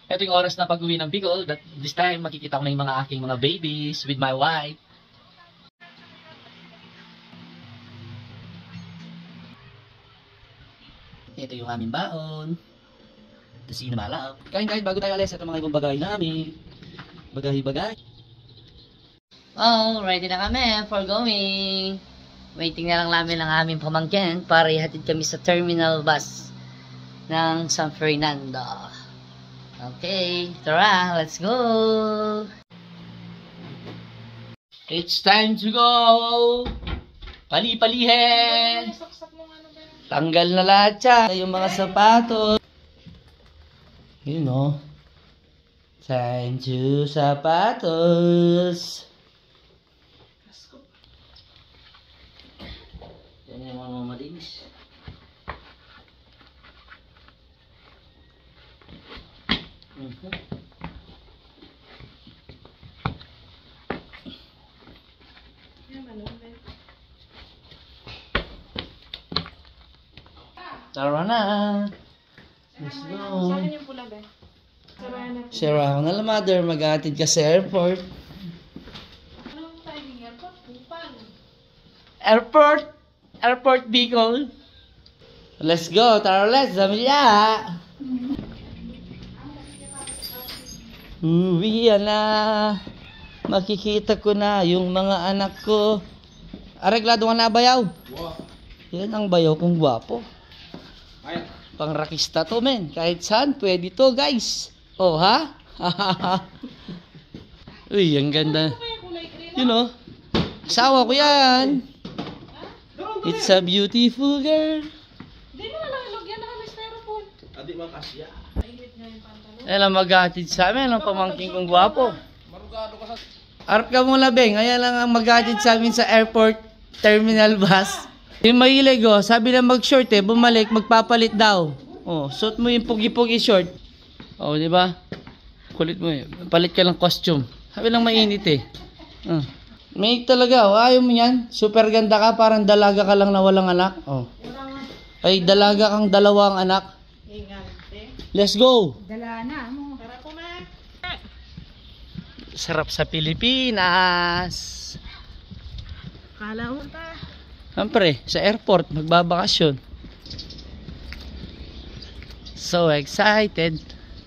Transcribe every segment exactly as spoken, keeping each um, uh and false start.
Ito yung oras na pag-uwi ng Bicol. That this time, makikita ko na yung mga aking mga babies with my wife. Ito yung aming baon. Ito si Namalap. Kain-kain bago tayo alis. Ito mga ibang bagay namin. Bagay-bagay. Oh, ready na kami for going. Waiting na lang namin ang aming pamangkin para ihatid kami sa terminal bus ng San Fernando. Okay, tara, let's go! It's time to go! Pali-palihin! Tanggal na lahat siya. Yung mga sapatos. Yun o. Time to sapatos. Yan yung mga mamalinis. Mm-hmm. Tara na. Let's go. Sa akin yung pula ba? Share ako na lang, mother. Mag-aatid ka sa airport. Anong timing airport? Bupan. Airport! Airport Bicol. Let's go. Tara, let's. Zamilya. Uwi na. Makikita ko na yung mga anak ko. Areglado ka na bayaw? Wow. Yan ang bayaw kong gwapo. Pangrakista to, men. Kahit saan, pwede to, guys. Oh, ha? Uy, ang ganda. You know, asawa ko yan. It's a beautiful girl. Hindi mo na lang ilogyan na kami styrofoam. Adi makasya. Mainit nga yung pantalon. Ayan ang mag-atid sa amin, ang pamangking kong gwapo. Arap ka muna, Beng. Ayan lang ang mag-atid sa amin sa airport terminal bus. Yung mahilig, oh, sabi na mag-short eh, bumalik, magpapalit daw. Oh, suot mo yung pugi-pugi short. Oh, di ba? Kulit mo eh. Palit ka ng costume. Sabi lang mainit eh. Uh. May talaga, oh, ayaw mo yan. Super ganda ka, parang dalaga ka lang na walang anak. Oh. Ay, dalaga kang dalawang anak. Let's go! Dala na mo. Tara po, ma. Sarap sa Pilipinas. Kala mo ta. Siyempre, sa airport, magbabakasyon. So excited.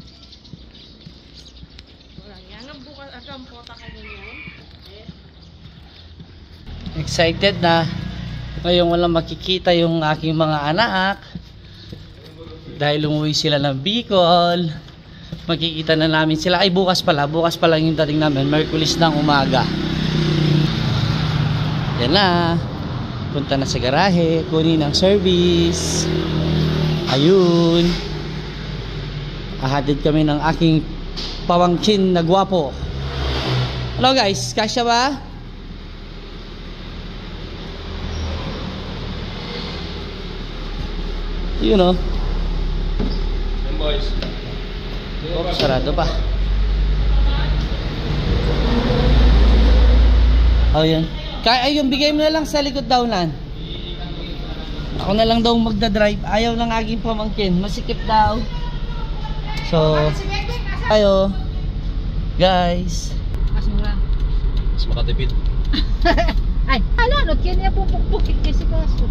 Excited na. Ngayon walang makikita yung aking mga anak. Dahil umuwi sila ng Bicol. Makikita na namin sila. Ay, bukas pala. Bukas pala yung dating namin. Merkulis ng umaga. Yan na. Punta na sa garahe, kunin ang service. Ayun. Ahatid kami ng aking pamangkin na gwapo. Hello guys, kasya ba? Yun o. Boys. Oh, sarado pa. Oh, yan. Kaya ay yung bigay mo na lang sa likod daw nan. Ako na lang daw magdadrive. Ayaw ng aking pamangkin. Masikip daw. So, ayo. Guys. Kasmura. Mas makatipid. Ay, ala, no, kaya niya pupukpukit kasi kaso.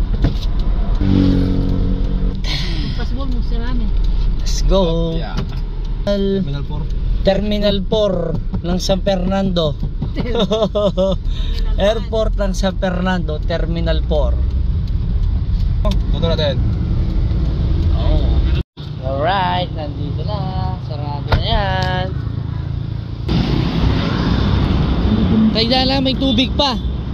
Pasbol mo sila namin. Let's go. Yeah. Terminal four. Terminal four ng San Fernando. Airport ng San Fernando, Terminal four. Tuto natin. Oh. Alright, nandito na. Sarado na yan. Kaya lang may tubig pa.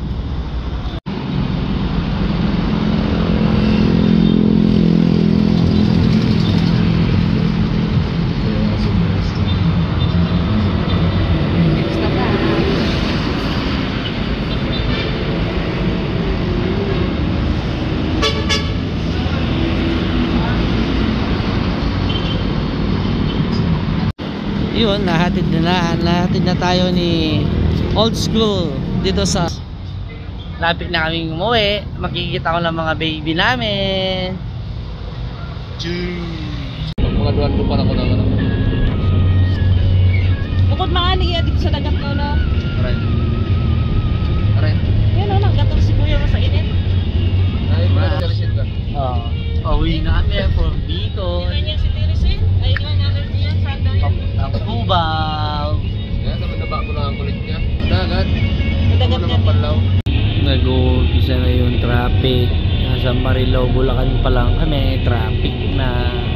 Yun, nahatid na na, nahatid na tayo ni Old School dito sa lapit na kaming umuwi. Makikita ko lang mga baby namin. Mga duwan mo pa na ko naman. dito sa dagat no, no? Aray. Aray. Yan o, nanggatong si Kuya mo sa init. Ay, wala ka resit ka. Oo. Pauwi na kami from Bicol. Hindi niya si Teresin. Ay, hindi nga allergy yan. Sanda yan. Papuntang Cubao. Yan, sa naba ko lang ang kulit niya. Dagat. Dagat Ano yan. naman panlaw? Nag-uumpisa na yung traffic. Nasa Marilao, Bulacan pa lang kami. Traffic na.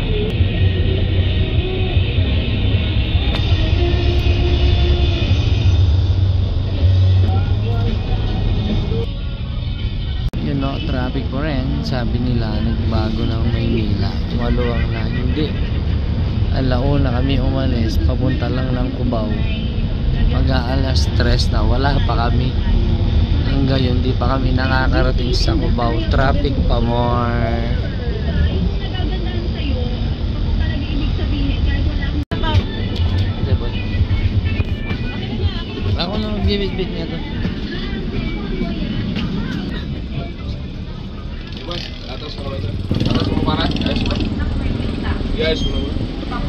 Yun no, traffic pa rin. Sabi nila, nagbago ng Maynila. Maluwang na. Hindi. Alauna kami umalis. Papunta lang ng Cubao. Mag-aalas tres na. Wala pa kami. Hanggang yun, di pa kami nakakarating sa Cubao. Traffic pa more. Diba? Ako na magbibit-bit niya to. Diba? Atas mo naman ito. Atas mo para. Ayos mo. Yes, mo naman.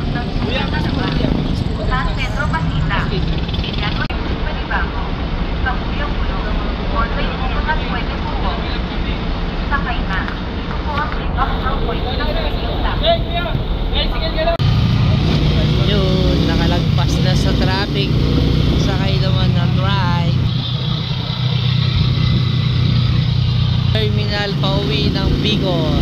Sa Sentro Pasita, Iñato Balibago, Kapuyang Pulo, Conway Pupunat Pwede Pugo, sakay na. Ito po ang pick-up ng pwede ng Pilipinas. Yun, nakalagpas na sa traffic. Sakay naman ng ride. Terminal pauwi ng Bicol.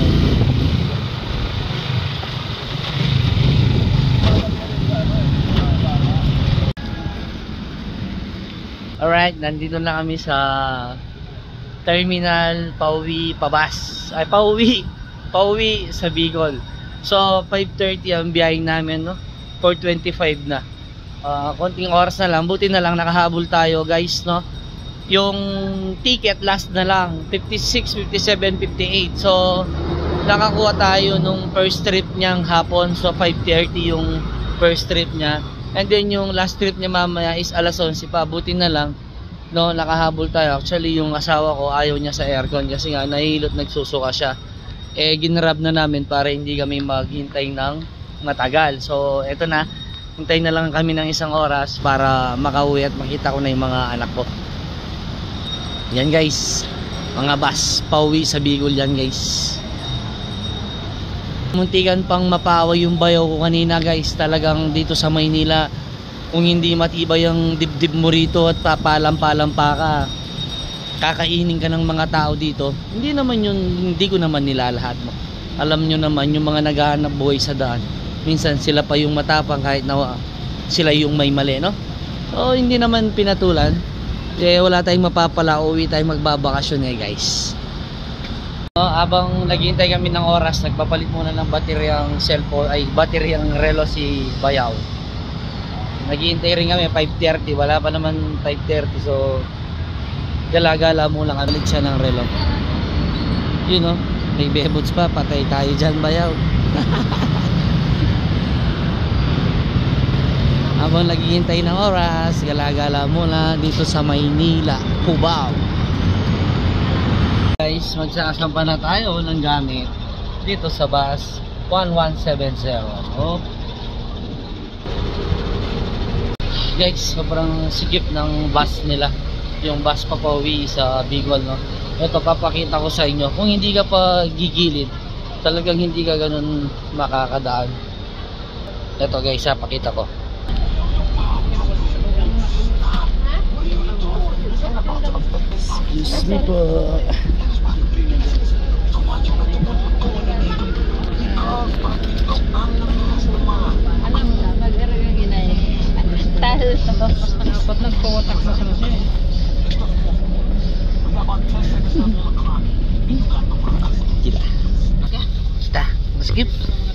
Alright, nandito na kami sa terminal pauwi pabas. Ay, pauwi. Pauwi sa Bicol. So, five thirty ang biyahe namin, no? four twenty-five na. Uh, konting oras na lang. Buti na lang nakahabol tayo, guys, no? Yung ticket last na lang. fifty-six, fifty-seven, fifty-eight. So, nakakuha tayo nung first trip niyang hapon. So, five thirty yung first trip niya. And then yung last trip niya mamaya is alas onse pa. Buti na lang, no, nakahabol tayo. Actually, yung asawa ko ayaw niya sa aircon kasi nga nahihilot, nagsusuka siya. Eh, ginrab na namin para hindi kami maghintay ng matagal. So, eto na. Hintay na lang kami ng isang oras para makauwi at makita ko na yung mga anak ko. Yan, guys. Mga bus pauwi sa Bicol yan, guys. Muntikan pang mapawa yung bayaw ko kanina, guys. Talagang dito sa Maynila, kung hindi matibay ang dibdib mo rito at papalam-palampa ka, kakainin ka ng mga tao dito. Hindi naman yun, hindi ko naman nilalahat mo. Alam nyo naman yung mga naghahanap buhay sa daan, minsan sila pa yung matapang kahit na sila yung may mali, no? So hindi naman pinatulan. Eh, wala tayong mapapala, uwi tayong magbabakasyon eh, guys. No, habang naghihintay kami ng oras, nagpapalit muna ng bateryang cellphone, ay bateryang relo si Bayaw. Naghihintay rin kami five thirty, wala pa naman five thirty, so gala-gala muna kami siya ng relo. Yun, no, may bebots pa, patay tayo dyan, Bayaw. Habang naghihintay ng oras, gala-gala muna dito sa Maynila, Cubao. Guys, magsasampa na tayo ng gamit dito sa bus one one seven zero. Oh. Guys, sobrang sigip ng bus nila. Yung bus papauwi sa Bicol, no? Ito, papakita ko sa inyo. Kung hindi ka pa gigilid, talagang hindi ka ganun makakadaan. Ito, guys, papakita ko. Excuse me po. Alam mo na, mag-erag yung ginay. Tal. Dapat nagpawatak na sila siya eh. Kita. Kita. Skip.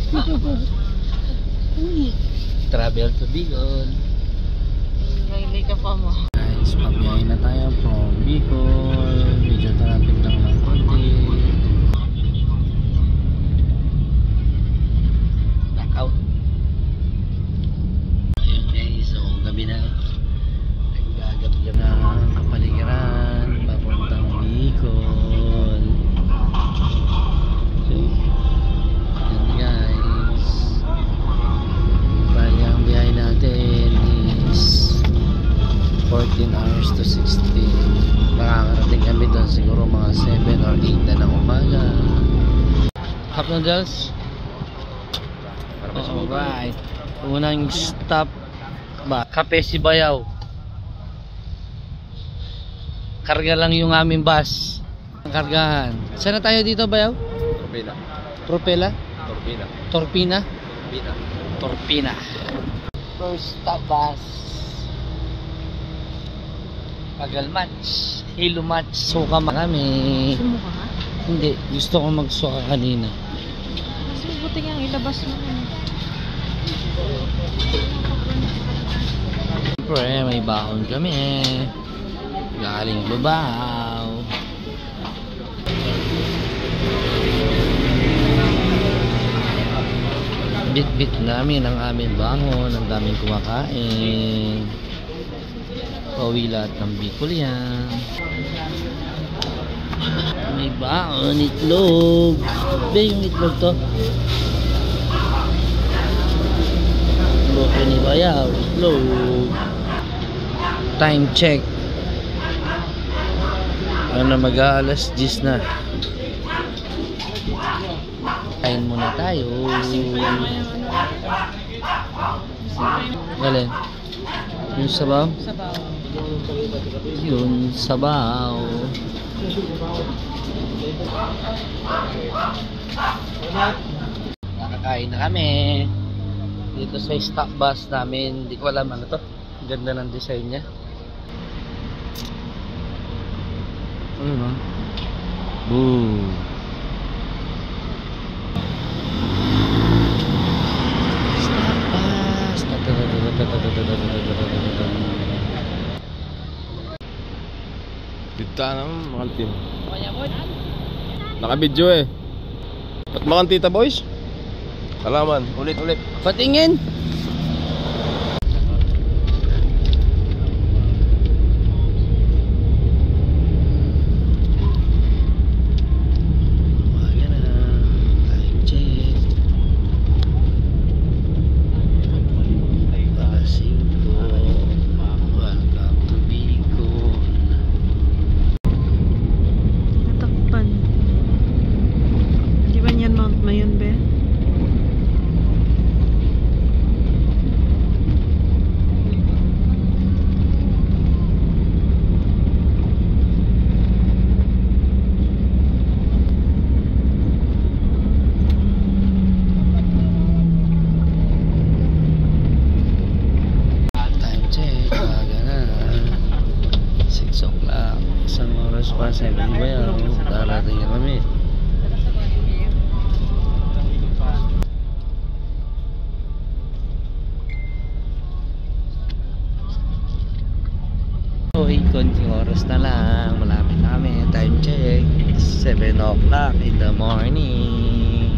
Travel to Bicol. May ka pa mo. Guys, pabiyahin na tayo from Bicol. Medyo traffic lang ng konti. Back out. Ayun, guys, so gabi na. Naggagabi na ang kapaligiran papuntang Bicol. Okay. Ayan, guys. Bali ang biyahe natin is fifteen hours to sixteen. Makakarating kami doon siguro mga seven or eight na ng umaga. Cup noodles. Alright. Unang stop ba? Kape si Bayaw. Karga lang yung aming bus. Ang kargahan. Saan na tayo dito, Bayaw? Torpina. Propela? Torpina. Torpina? Torpina. Torpina. First stop bus. Pagal match. Hilo match. Suka kami. Sumuka ka? Hindi. Gusto ko magsuka kanina. Mas mabuti nga ilabas mo. Siyempre, may baon kami. Galing Babaw. Bit-bit namin ang aming bangon. Ang daming kumakain. Pauwi lahat ng Bicol yan. May baon, itlog. Ba yung itlog to? Itlog ni Bayaw, itlog. Time check. Ano, mag-aalas diyes na. Kain muna tayo. Alin? Yung sabaw? Sabaw. Yun, sabaw. Nakakain na kami. Dito sa stop bus namin. Hindi ko alam ano to. Ganda ng design niya. Ano ba? Boom. Stop bus. Dito naman, makantin. Naka-video eh. Ba't makantita boys? Salaman, ulit-ulit. Patingin. Umaga na. Time check. Pasing ko. Welcome to Bicol. Natakpan. Di ba niyan Mount Mayon, be? Time check. Umaga na. six o'clock. Isang oras pa. Sabi ni Bayaw. Darating na kami. Uy, konting oras na lang. Malapit na kami. Time check. seven o'clock in the morning.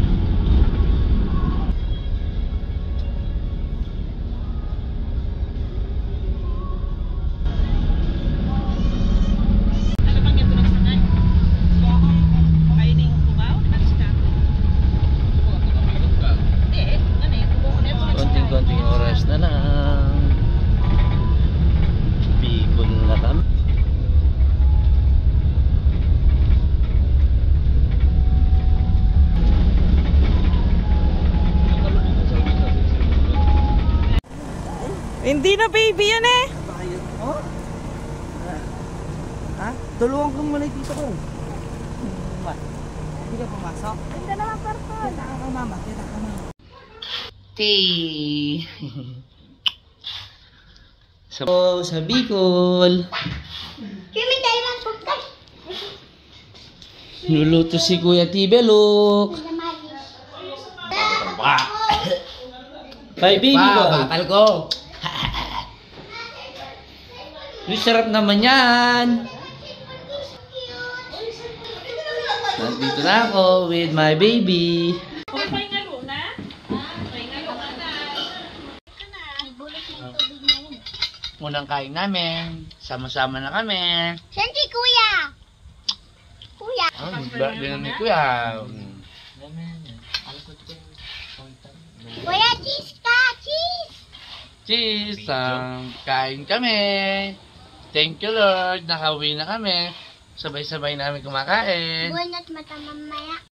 Ano bang yung pinagsanay? Kainin yung kubaw? Nag-stop. Hindi, ano yung kubaw na yung Konting-konting oras na lang. Bicol na kami. Hindi na baby yan eh! Oh? Ha? Tulungan ko muna yung tito ko. Hindi ka pumasok? Hindi na naman parto. Kita ka mama, kita ka mama. Tea. Sa, oh, sa Bicol. Kimi tayo magpagkay. Nuluto si Kuya Tibelok. Kay baby ko. Bakal ko. Yung sarap naman yan. Nandito na ako with my baby. Unang kain namin. Sama-sama na kami. Siyempre, kuya. Kuya. Oh, birthday na ni Kuya. Kuya, cheese ka, cheese. Cheese! Um, kain kami. Thank you, Lord. Nakauwi na kami. Sabay-sabay namin kumakain. Buwan at mata mamaya.